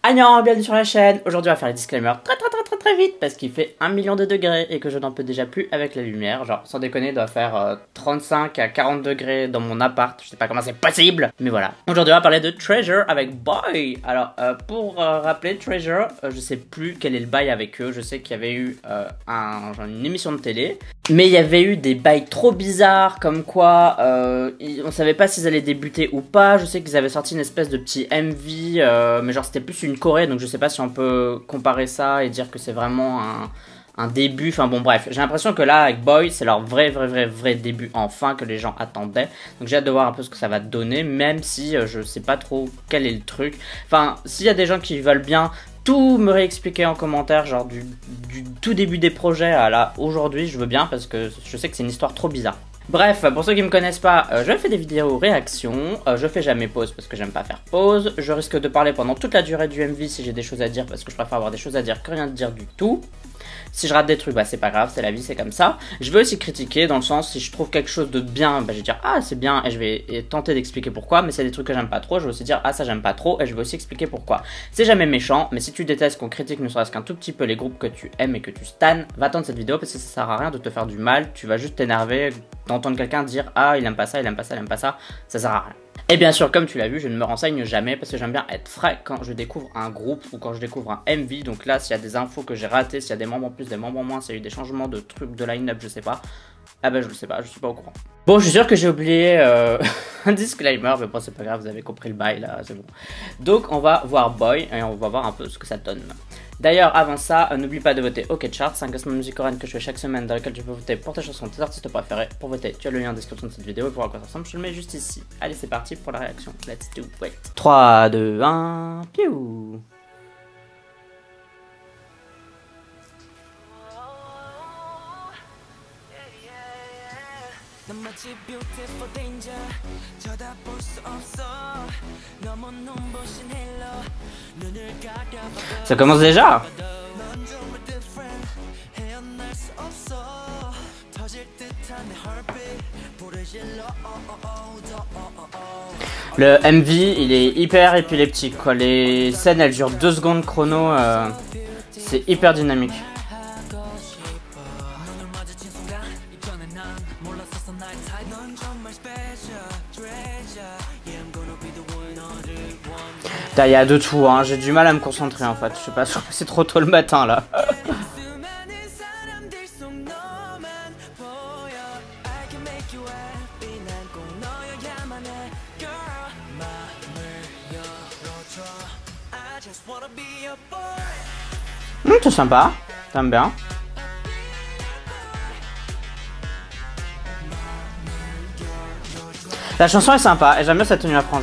Annyeong, bienvenue sur la chaîne. Aujourd'hui on va faire les disclaimers très vite parce qu'il fait 1 million de degrés et que je n'en peux déjà plus avec la lumière. Genre sans déconner, il doit faire 35 à 40 degrés dans mon appart. Je sais pas comment c'est possible, mais voilà. Aujourd'hui on va parler de Treasure avec Boy. Alors pour rappeler Treasure, je sais plus quel est le bail avec eux. Je sais qu'il y avait eu une émission de télé, mais il y avait eu des bails trop bizarres comme quoi on savait pas s'ils allaient débuter ou pas. Je sais qu'ils avaient sorti une espèce de petit MV, mais genre c'était plus une choré, donc je sais pas si on peut comparer ça et dire que c'est vraiment un début. Enfin bon bref, j'ai l'impression que là avec Boy c'est leur vrai début enfin que les gens attendaient. Donc j'ai hâte de voir un peu ce que ça va donner, même si je sais pas trop quel est le truc. Enfin s'il y a des gens qui veulent bien tout me réexpliquer en commentaire, genre du tout début des projets à là aujourd'hui, je veux bien parce que je sais que c'est une histoire trop bizarre. Bref, pour ceux qui me connaissent pas, je fais des vidéos réactions, je fais jamais pause parce que j'aime pas faire pause, je risque de parler pendant toute la durée du MV si j'ai des choses à dire parce que je préfère avoir des choses à dire que rien de dire du tout. Si je rate des trucs, bah c'est pas grave, c'est la vie, c'est comme ça. Je vais aussi critiquer dans le sens, si je trouve quelque chose de bien, bah je vais dire ah c'est bien et je vais tenter d'expliquer pourquoi, mais c'est des trucs que j'aime pas trop, je vais aussi dire ah ça j'aime pas trop et je vais aussi expliquer pourquoi. C'est jamais méchant, mais si tu détestes qu'on critique ne serait-ce qu'un tout petit peu les groupes que tu aimes et que tu stan, va attendre cette vidéo parce que ça sert à rien de te faire du mal, tu vas juste t'énerver d'entendre quelqu'un dire ah il aime pas ça, il aime pas ça, il aime pas ça, ça sert à rien. Et bien sûr, comme tu l'as vu, je ne me renseigne jamais parce que j'aime bien être frais quand je découvre un groupe ou quand je découvre un MV. Donc là, s'il y a des infos que j'ai ratées, s'il y a des membres en plus, des membres en moins, s'il y a eu des changements de trucs, de line-up, je sais pas. Ah ben je le sais pas, je suis pas au courant. Bon, je suis sûr que j'ai oublié un disclaimer, mais bon c'est pas grave, vous avez compris le bail là, c'est bon. Donc on va voir Boy et on va voir un peu ce que ça donne. D'ailleurs, avant ça, n'oublie pas de voter OK Chart, c'est un classement de musique coréenne que je fais chaque semaine dans lequel tu peux voter pour tes chansons, tes artistes préférés. Pour voter, tu as le lien en description de cette vidéo et pour à quoi ça ressemble, je te le mets juste ici. Allez, c'est parti pour la réaction. Let's do it. 3, 2, 1, piou. Ça commence déjà. Le MV il est hyper épileptique quoi. Les scènes elles durent 2 secondes chrono, c'est hyper dynamique. Il y a de tout, hein. J'ai du mal à me concentrer en fait, je sais pas, c'est trop tôt le matin là. C'est sympa, t'aimes bien. La chanson est sympa et j'aime bien cette tenue à frange.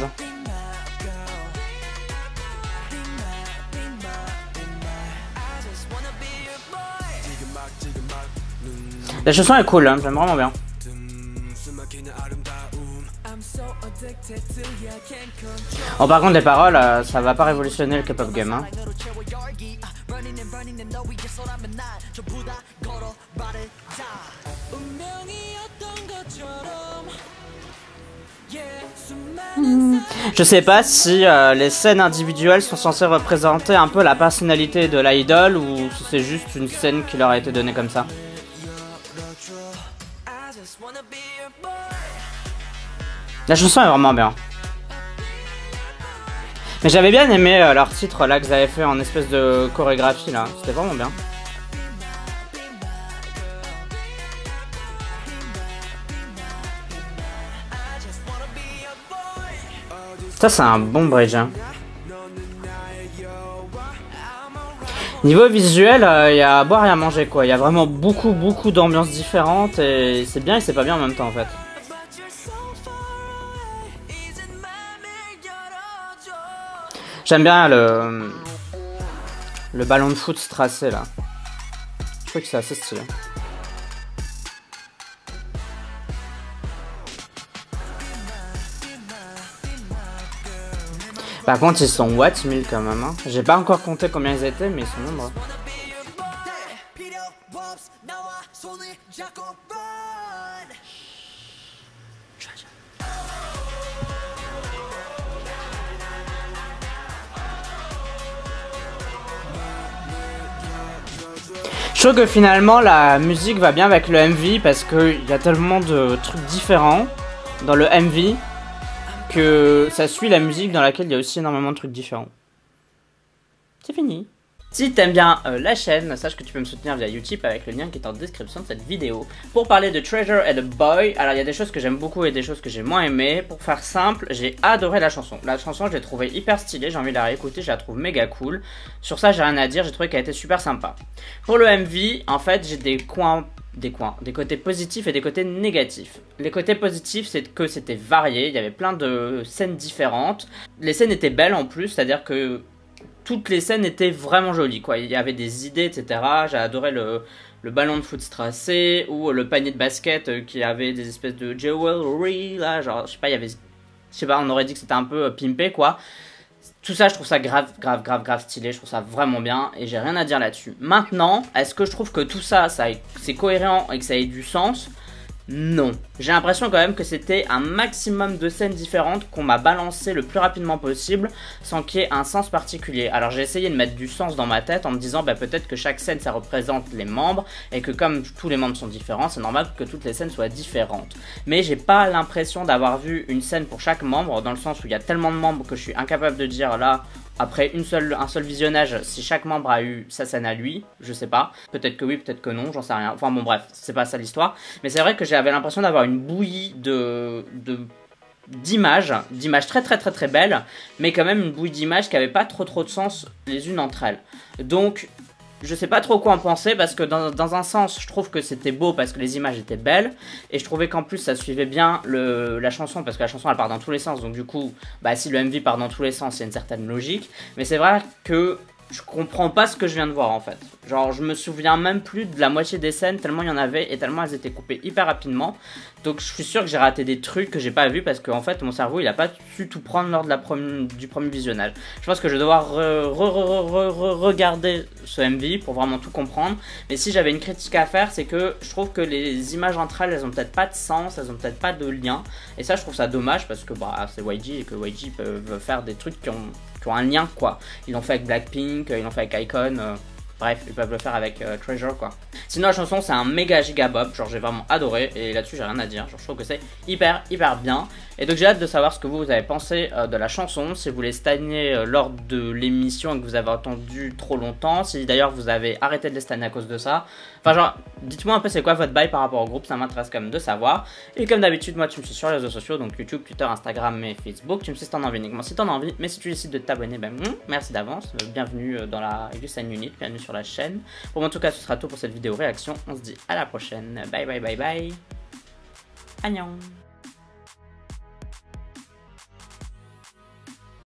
La chanson est cool, hein, j'aime vraiment bien. Bon, par contre, les paroles, ça va pas révolutionner le K-pop game. Hein. Je sais pas si les scènes individuelles sont censées représenter un peu la personnalité de l'idole ou si c'est juste une scène qui leur a été donnée comme ça. La chanson est vraiment bien. Mais j'avais bien aimé leur titre là qu'ils avaient fait en espèce de chorégraphie là, c'était vraiment bien. Ça c'est un bon bridge. Hein. Niveau visuel, il y a à boire et à manger quoi. Il y a vraiment beaucoup d'ambiances différentes et c'est bien et c'est pas bien en même temps en fait. J'aime bien le ballon de foot tracé là. Je trouve que c'est assez stylé. Par contre ils sont what 1000 quand même hein. J'ai pas encore compté combien ils étaient mais ils sont nombreux. Je trouve que finalement la musique va bien avec le MV parce qu'il y a tellement de trucs différents dans le MV que ça suit la musique dans laquelle il y a aussi énormément de trucs différents. C'est fini. Si t'aimes bien la chaîne, sache que tu peux me soutenir via Utip avec le lien qui est en description de cette vidéo. Pour parler de Treasure and the Boy, alors il y a des choses que j'aime beaucoup et des choses que j'ai moins aimées. Pour faire simple, j'ai adoré la chanson. La chanson, je l'ai trouvée hyper stylée, j'ai envie de la réécouter, je la trouve méga cool. Sur ça, j'ai rien à dire, j'ai trouvé qu'elle était super sympa. Pour le MV, en fait, j'ai des côtés positifs et des côtés négatifs. Les côtés positifs, c'est que c'était varié, il y avait plein de scènes différentes. Les scènes étaient belles en plus, c'est-à-dire que toutes les scènes étaient vraiment jolies, quoi. Il y avait des idées, etc. J'ai adoré le ballon de foot tracé ou le panier de basket qui avait des espèces de jewelry, là, genre, je sais pas, il y avait, je sais pas, on aurait dit que c'était un peu pimpé, quoi. Tout ça, je trouve ça grave stylé, je trouve ça vraiment bien et j'ai rien à dire là-dessus. Maintenant, est-ce que je trouve que tout ça, c'est cohérent et que ça ait du sens ? Non. J'ai l'impression quand même que c'était un maximum de scènes différentes qu'on m'a balancé le plus rapidement possible sans qu'il y ait un sens particulier. Alors j'ai essayé de mettre du sens dans ma tête en me disant bah, peut-être que chaque scène ça représente les membres et que comme tous les membres sont différents, c'est normal que toutes les scènes soient différentes. Mais j'ai pas l'impression d'avoir vu une scène pour chaque membre dans le sens où il y a tellement de membres que je suis incapable de dire là après un seul visionnage si chaque membre a eu sa scène à lui, je sais pas. Peut-être que oui, peut-être que non, j'en sais rien. Enfin bon bref, c'est pas ça l'histoire. Mais c'est vrai que j'avais l'impression d'avoir une bouillie d'images très belles, mais quand même une bouillie d'images qui avait pas trop de sens les unes entre elles. Donc je sais pas trop quoi en penser parce que dans un sens je trouve que c'était beau parce que les images étaient belles et je trouvais qu'en plus ça suivait bien la chanson parce que la chanson elle part dans tous les sens donc du coup bah si le MV part dans tous les sens il y a une certaine logique, mais c'est vrai que je comprends pas ce que je viens de voir en fait. Genre je me souviens même plus de la moitié des scènes tellement il y en avait et tellement elles étaient coupées hyper rapidement. Donc je suis sûr que j'ai raté des trucs que j'ai pas vu parce qu'en fait mon cerveau il a pas su tout prendre lors de du premier visionnage. Je pense que je vais devoir regarder ce MV pour vraiment tout comprendre. Mais si j'avais une critique à faire, c'est que je trouve que les images entre elles ont peut-être pas de sens, elles ont peut-être pas de lien. Et ça je trouve ça dommage parce que bah c'est YG et que YG peuvent faire des trucs qui ont un lien quoi. Ils l'ont fait avec Blackpink, ils l'ont fait avec iKON, bref, ils peuvent le faire avec Treasure quoi. Sinon la chanson c'est un méga giga bop, genre j'ai vraiment adoré et là-dessus j'ai rien à dire, genre je trouve que c'est hyper bien. Et donc j'ai hâte de savoir ce que vous avez pensé de la chanson, si vous les stagner lors de l'émission et que vous avez attendu trop longtemps, si d'ailleurs vous avez arrêté de les stagner à cause de ça. Enfin genre, dites-moi un peu c'est quoi votre bail par rapport au groupe, ça m'intéresse quand même de savoir. Et comme d'habitude, moi tu me suis sur les réseaux sociaux, donc YouTube, Twitter, Instagram et Facebook. Tu me sais si t'en as envie uniquement si t'en as envie, mais si tu décides de t'abonner, ben merci d'avance, bienvenue dans la Usain Unit, bienvenue sur la chaîne. Bon en tout cas ce sera tout pour cette vidéo réaction, on se dit à la prochaine, bye. Annyeong.